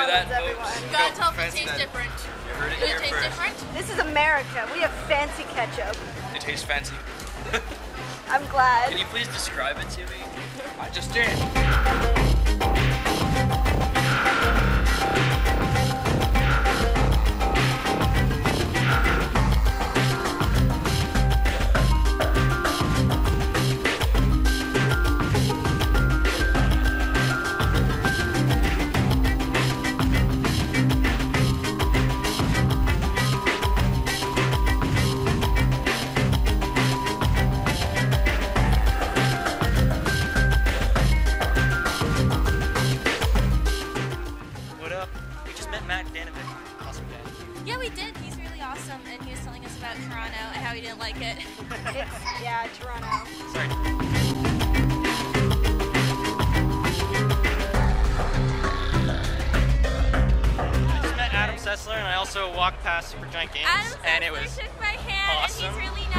hear that, everyone. folks? Gotta tell if it tastes different. You heard it Does here it taste first. different? This is America. We have fancy ketchup. It tastes fancy. I'm glad. Can you please describe it to me? I just did. Yeah, we did. He's really awesome, and he was telling us about Toronto and how he didn't like it. Yeah, Toronto. Sorry. I just met Adam Sessler, and I also walked past SUPERGIANT Games, Adam and it Sessler was took my hand, awesome. and he's really